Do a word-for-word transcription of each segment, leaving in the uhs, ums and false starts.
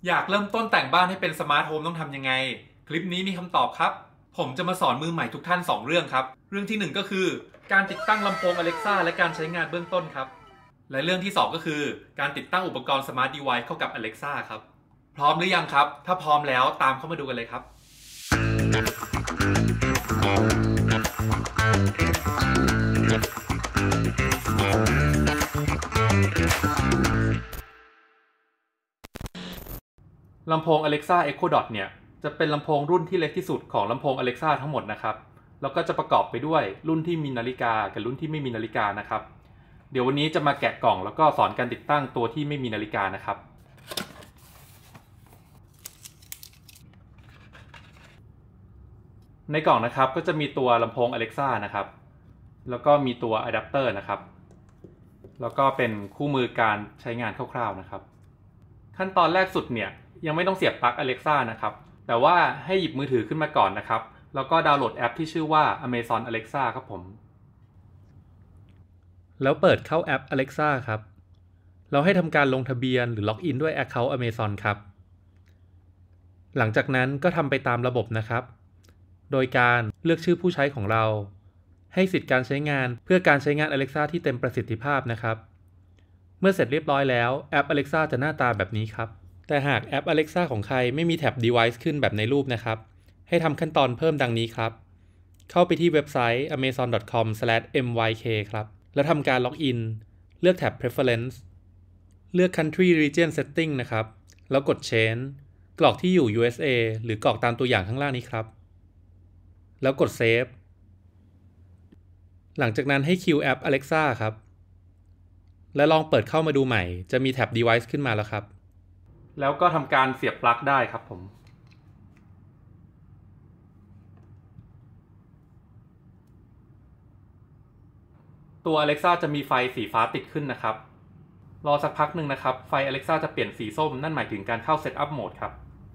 อยากเริ่มต้นแต่งบ้านให้เป็นสมาร์ทโฮมต้องทำยังไงคลิปนี้มีคำตอบครับผมจะมาสอนมือใหม่ทุกท่านสองเรื่องครับเรื่องที่หนึ่งก็คือการติดตั้งลำโพง Alexa และการใช้งานเบื้องต้นครับและเรื่องที่สองก็คือการติดตั้งอุปกรณ์ Smart Device เข้ากับ Alexa ครับพร้อมหรือยังครับถ้าพร้อมแล้วตามเข้ามาดูกันเลยครับลำโพง Alexa Echo Dot เนี่ยจะเป็นลำโพงรุ่นที่เล็กที่สุดของลำโพง Alexa ทั้งหมดนะครับแล้วก็จะประกอบไปด้วยรุ่นที่มีนาฬิกากับรุ่นที่ไม่มีนาฬิกานะครับเดี๋ยววันนี้จะมาแกะกล่องแล้วก็สอนการติดตั้งตัวที่ไม่มีนาฬิกานะครับในกล่องนะครับก็จะมีตัวลำโพง Alexa นะครับแล้วก็มีตัวอะแดปเตอร์นะครับแล้วก็เป็นคู่มือการใช้งานคร่าวๆนะครับขั้นตอนแรกสุดเนี่ยยังไม่ต้องเสียบปลั๊ก Alexa นะครับแต่ว่าให้หยิบมือถือขึ้นมาก่อนนะครับแล้วก็ดาวน์โหลดแอปที่ชื่อว่า Amazon Alexa ครับผมแล้วเปิดเข้าแอป Alexa ครับเราให้ทำการลงทะเบียนหรือล็อกอินด้วย Account Amazon ครับหลังจากนั้นก็ทำไปตามระบบนะครับโดยการเลือกชื่อผู้ใช้ของเราให้สิทธิ์การใช้งานเพื่อการใช้งาน Alexa ที่เต็มประสิทธิภาพนะครับเมื่อเสร็จเรียบร้อยแล้วแอป Alexa จะหน้าตาแบบนี้ครับแต่หากแอป Alexa ของใครไม่มีแท็บ Device ขึ้นแบบในรูปนะครับให้ทำขั้นตอนเพิ่มดังนี้ครับเข้าไปที่เว็บไซต์ อเมซอน ดอท คอม สแลช เอ็ม วาย เค ครับแล้วทำการล็อกอินเลือกแท็บ Preference เลือก Country Region Setting นะครับแล้วกด Change กรอกที่อยู่ ยู เอส เอ หรือกรอกตามตัวอย่างข้างล่างนี้ครับแล้วกด Save หลังจากนั้นให้คิวแอป Alexa ครับและลองเปิดเข้ามาดูใหม่จะมีแท็บ Device ขึ้นมาแล้วครับแล้วก็ทำการเสียบปลั๊กได้ครับผมตัว Alexa จะมีไฟสีฟ้าติดขึ้นนะครับรอสักพักหนึ่งนะครับไฟ Alexa จะเปลี่ยนสีส้มนั่นหมายถึงการเข้า Setup Mode ครับ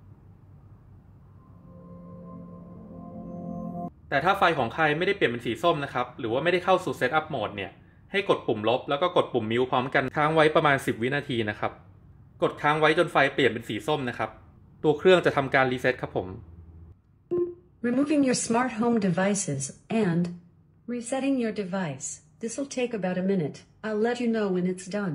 แต่ถ้าไฟของใครไม่ได้เปลี่ยนเป็นสีส้มนะครับหรือว่าไม่ได้เข้าสู่ Setup Mode เนี่ยให้กดปุ่มลบแล้วก็กดปุ่มมิวพร้อมกันค้างไว้ประมาณสิบวินาทีนะครับกดค้างไว้จนไฟเปลี่ยนเป็นสีส้มนะครับตัวเครื่องจะทำการรีเซ็ตครับผม Removing your smart home devices and resetting your device. This will take about a minute. I'll let you know when it's done.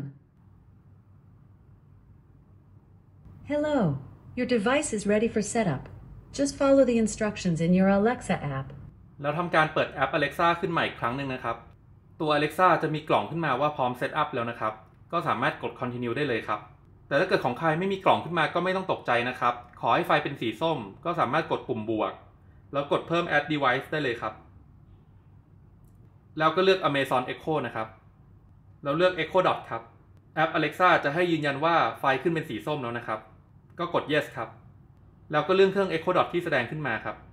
Hello. Your device is ready for setup. Just follow the instructions in your Alexa app. แล้วทำการเปิดแอป Alexa ขึ้นใหม่อีกครั้งหนึ่งนะครับตัว Alexa จะมีกล่องขึ้นมาว่าพร้อมเซตอัพแล้วนะครับก็สามารถกด Continue ได้เลยครับแต่ถ้าเกิดของใครไม่มีกล่องขึ้นมาก็ไม่ต้องตกใจนะครับขอให้ไฟเป็นสีส้มก็สามารถกดปุ่มบวกแล้วกดเพิ่ม Add Device ได้เลยครับแล้วก็เลือก Amazon Echo นะครับแล้วเลือก Echo Dot ครับแอป Alexa จะให้ยืนยันว่าไฟขึ้นเป็นสีส้มแล้วนะครับก็กด Yes ครับแล้วก็เลื่อนเครื่อง Echo Dot ที่แสดงขึ้นมาครับ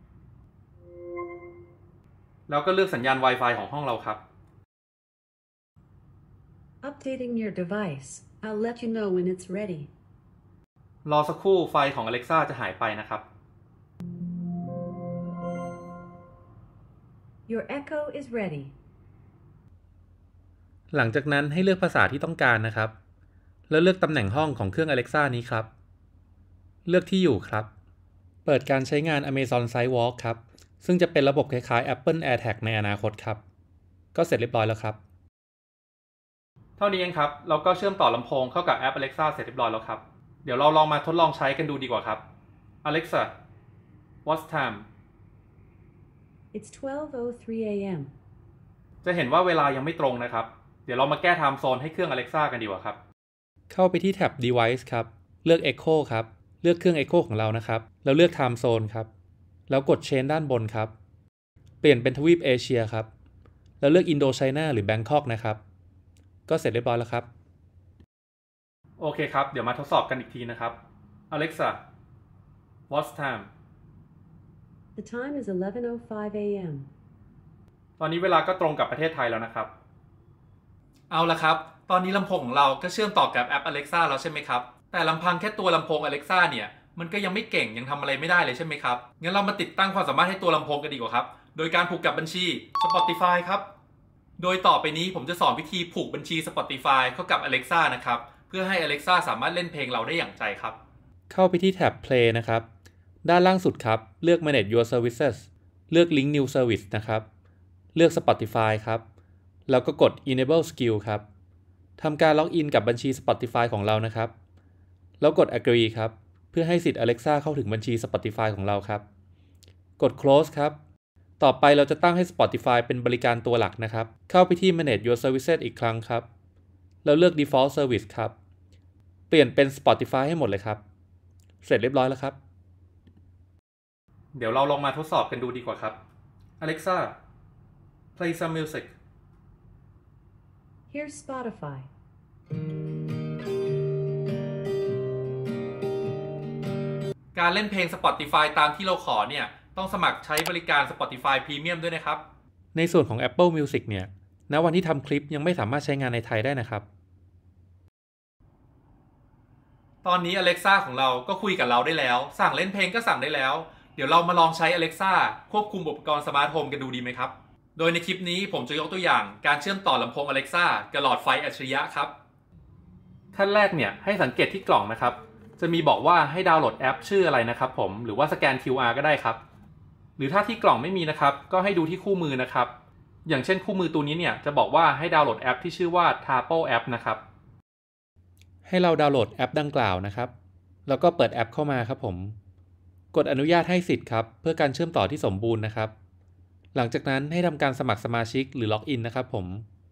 แล้วก็เลือกสัญญาณ Wi-Fi ของห้องเราครับ Updating your device. I'll let you know when it's ready. รอสักครู่ไฟของ Alexa จะหายไปนะครับ Your Echo is ready. หลังจากนั้นให้เลือกภาษาที่ต้องการนะครับแล้วเลือกตำแหน่งห้องของเครื่อง Alexa นี้ครับเลือกที่อยู่ครับเปิดการใช้งาน Amazon Sidewalk ครับซึ่งจะเป็นระบบคล้ายๆ Apple AirTag ในอนาคตครับก็เสร็จเรียบร้อยแล้วครับเท่านี้เองครับเราก็เชื่อมต่อลำโพงเข้ากับแอป Alexa เสร็จเรียบร้อยแล้วครับเดี๋ยวเราลองมาทดลองใช้กันดูดีกว่าครับ Alexa What's time It's twelve oh three a m จะเห็นว่าเวลายังไม่ตรงนะครับเดี๋ยวเรามาแก้ Time Zone ให้เครื่อง Alexa กันดีกว่าครับเข้าไปที่แท็บ Device ครับเลือก Echo ครับเลือกเครื่อง Echo ของเรานะครับแล้วเลือก Time Zone ครับแล้วกด Change ด้านบนครับเปลี่ยนเป็นทวีปเอเชียครับแล้วเลือก Indo China หรือ Bangkok นะครับก็เสร็จเรียบร้อยแล้วครับโอเคครับเดี๋ยวมาทดสอบกันอีกทีนะครับ Alexa What's time The time is eleven oh five a m ตอนนี้เวลาก็ตรงกับประเทศไทยแล้วนะครับเอาละครับตอนนี้ลำโพงของเราก็เชื่อมต่อกับแอป Alexa แล้วใช่ไหมครับแต่ลำพังแค่ตัวลำโพง Alexa เนี่ยมันก็ยังไม่เก่งยังทำอะไรไม่ได้เลยใช่ไหมครับงั้นเรามาติดตั้งความสามารถให้ตัวลำโพงกันดีกว่าครับโดยการผูกกับบัญชี Spotify ครับโดยต่อไปนี้ผมจะสอนวิธีผูกบัญชี Spotify เข้ากับ Alexa นะครับเพื่อให้ Alexa สามารถเล่นเพลงเราได้อย่างใจครับเข้าไปที่แท็บ Play นะครับด้านล่างสุดครับเลือก Manage Your Services เลือก Link New Service นะครับเลือก Spotify ครับแล้วก็กด Enable Skill ครับทำการล็อกอินกับบัญชี Spotify ของเรานะครับแล้วกด Agree ครับเพื่อให้สิทธิ์ Alexa เข้าถึงบัญชี Spotify ของเราครับกด Close ครับต่อไปเราจะตั้งให้ Spotify เป็นบริการตัวหลักนะครับเข้าไปที่ Manage Your Services อีกครั้งครับแล้วเลือก Default Service ครับเปลี่ยนเป็น Spotify ให้หมดเลยครับเสร็จเรียบร้อยแล้วครับเดี๋ยวเราลองมาทดสอบกันดูดีกว่าครับ Alexa play some music Here's Spotify. การเล่นเพลง Spotify ตามที่เราขอเนี่ยต้องสมัครใช้บริการ Spotify Premium ด้วยนะครับในส่วนของ Apple Music เนี่ยณวันที่ทำคลิปยังไม่สามารถใช้งานในไทยได้นะครับตอนนี้ Alexa ของเราก็คุยกับเราได้แล้วสั่งเล่นเพลงก็สั่งได้แล้วเดี๋ยวเรามาลองใช้ Alexa ควบคุมอุปกรณ์สมาร์ทโฮมกันดูดีไหมครับโดยในคลิปนี้ผมจะยกตัวอย่างการเชื่อมต่อลำโพง Alexa กับหลอดไฟอัจฉริยะครับขั้นแรกเนี่ยให้สังเกตที่กล่องนะครับจะมีบอกว่าให้ดาวน์โหลดแอปชื่ออะไรนะครับผมหรือว่าสแกน คิว อาร์ ก็ได้ครับหรือถ้าที่กล่องไม่มีนะครับก็ให้ดูที่คู่มือนะครับอย่างเช่นคู่มือตัวนี้เนี่ยจะบอกว่าให้ดาวน์โหลดแอปที่ชื่อว่า Tapo App นะครับให้เราดาวน์โหลดแอปดังกล่าวนะครับแล้วก็เปิดแอปเข้ามาครับผมกดอนุญาตให้สิทธิ์ครับเพื่อการเชื่อมต่อที่สมบูรณ์นะครับหลังจากนั้นให้ทำการสมัครสมาชิกหรือล็อกอินนะครับผม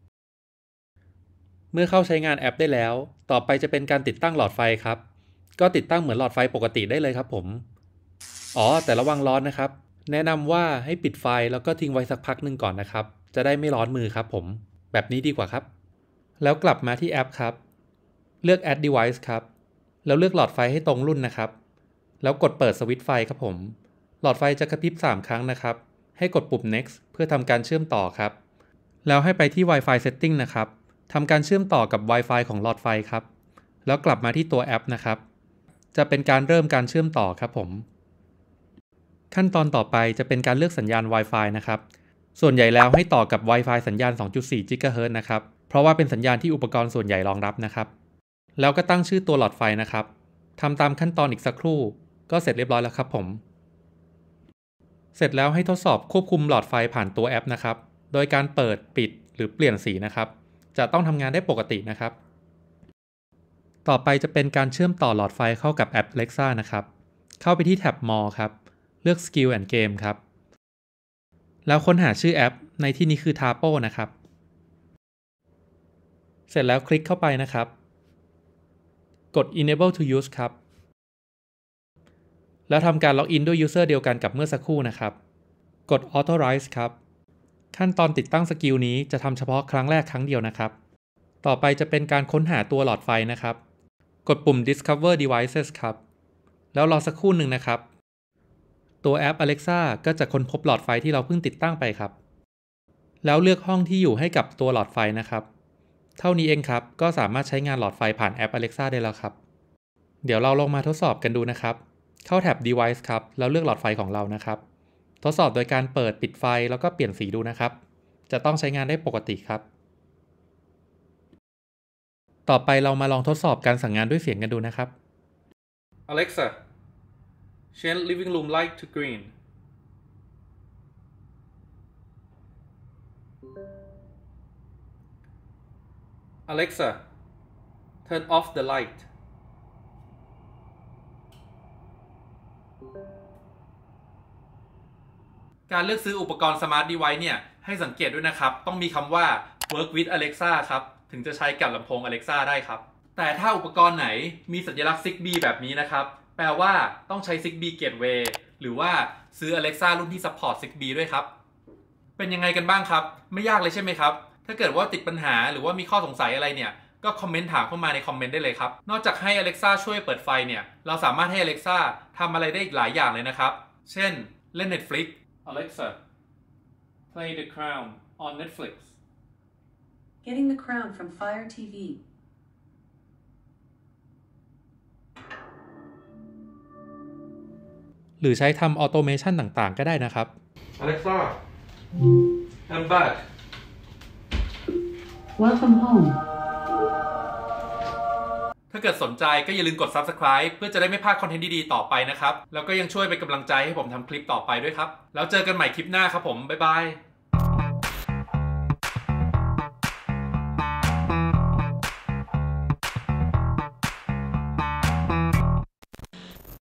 เมื่อเข้าใช้งานแอปได้แล้วต่อไปจะเป็นการติดตั้งหลอดไฟครับก็ติดตั้งเหมือนหลอดไฟปกติได้เลยครับผมอ๋อแต่ระวังร้อนนะครับแนะนำว่าให้ปิดไฟแล้วก็ทิ้งไว้สักพักหนึ่งก่อนนะครับจะได้ไม่ร้อนมือครับผมแบบนี้ดีกว่าครับแล้วกลับมาที่แอปครับเลือก Add Device ครับแล้วเลือกหลอดไฟให้ตรงรุ่นนะครับแล้วกดเปิดสวิตช์ไฟครับผมหลอดไฟจะกระพริบสามครั้งนะครับให้กดปุ่ม next เพื่อทำการเชื่อมต่อครับแล้วให้ไปที่ Wi-Fi setting นะครับทำการเชื่อมต่อกับ Wi-Fi ของหลอดไฟครับแล้วกลับมาที่ตัวแอปนะครับจะเป็นการเริ่มการเชื่อมต่อครับผมขั้นตอนต่อไปจะเป็นการเลือกสัญญาณ Wi-Fi นะครับส่วนใหญ่แล้วให้ต่อกับ Wi-Fi สัญญาณ สองจุดสี่ กิกะเฮิรตซ์ นะครับเพราะว่าเป็นสัญญาณที่อุปกรณ์ส่วนใหญ่รองรับนะครับแล้วก็ตั้งชื่อตัวหลอดไฟนะครับทำตามขั้นตอนอีกสักครู่ก็เสร็จเรียบร้อยแล้วครับผมเสร็จแล้วให้ทดสอบควบคุมหลอดไฟผ่านตัวแอปนะครับโดยการเปิดปิดหรือเปลี่ยนสีนะครับจะต้องทำงานได้ปกตินะครับต่อไปจะเป็นการเชื่อมต่อหลอดไฟเข้ากับแอป Alexa นะครับเข้าไปที่แท็บ More ครับเลือก Skill and Game ครับแล้วค้นหาชื่อแอปในที่นี้คือ Tapo นะครับเสร็จแล้วคลิกเข้าไปนะครับกด Enable to Use ครับแล้วทำการล็อกอินด้วย User เดียวกันกับเมื่อสักครู่นะครับกด Authorize ครับขั้นตอนติดตั้งสกิลนี้จะทำเฉพาะครั้งแรกครั้งเดียวนะครับต่อไปจะเป็นการค้นหาตัวหลอดไฟนะครับกดปุ่ม Discover Devices ครับแล้วรอสักครู่หนึ่งนะครับตัวแอป Alexa ก็จะค้นพบหลอดไฟที่เราเพิ่งติดตั้งไปครับแล้วเลือกห้องที่อยู่ให้กับตัวหลอดไฟนะครับเท่านี้เองครับก็สามารถใช้งานหลอดไฟผ่านแอป Alexa ได้แล้วครับเดี๋ยวเราลองมาทดสอบกันดูนะครับเข้าแท็บ Device ครับแล้วเลือกหลอดไฟของเรานะครับทดสอบโดยการเปิดปิดไฟแล้วก็เปลี่ยนสีดูนะครับจะต้องใช้งานได้ปกติครับต่อไปเรามาลองทดสอบการสั่งงานด้วยเสียงกันดูนะครับ Alexa change living room light to green Alexa turn off the lightการเลือกซื้ออุปกรณ์ Smart Device เนี่ยให้สังเกตด้วยนะครับต้องมีคำว่า work with Alexa ครับถึงจะใช้กับลำโพง Alexa ได้ครับแต่ถ้าอุปกรณ์ไหนมีสัญลักษณ์ Zigbee แบบนี้นะครับแปลว่าต้องใช้ Zigbee Gateway หรือว่าซื้อ Alexa รุ่นที่ support Zigbee ด้วยครับเป็นยังไงกันบ้างครับไม่ยากเลยใช่ไหมครับถ้าเกิดว่าติดปัญหาหรือว่ามีข้อสงสัยอะไรเนี่ยก็คอมเมนต์ถามเข้ามาในคอมเมนต์ได้เลยครับนอกจากให้ Alexa ช่วยเปิดไฟเนี่ยเราสามารถให้ Alexa ทำอะไรได้อีกหลายอย่างเลยนะครับเช่นเล่น Netflix Alexa play The Crown on Netflix Getting the Crown from Fire ที วีหรือใช้ทำออโตเมชันต่างๆก็ได้นะครับ Alexa I'm back Welcome home ถ้าเกิดสนใจก็อย่าลืมกด ซับสไครบ์ เพื่อจะได้ไม่พลาดคอนเทนต์ดีๆต่อไปนะครับแล้วก็ยังช่วยเป็นกำลังใจให้ผมทำคลิปต่อไปด้วยครับแล้วเจอกันใหม่คลิปหน้าครับผมบ๊ายบาย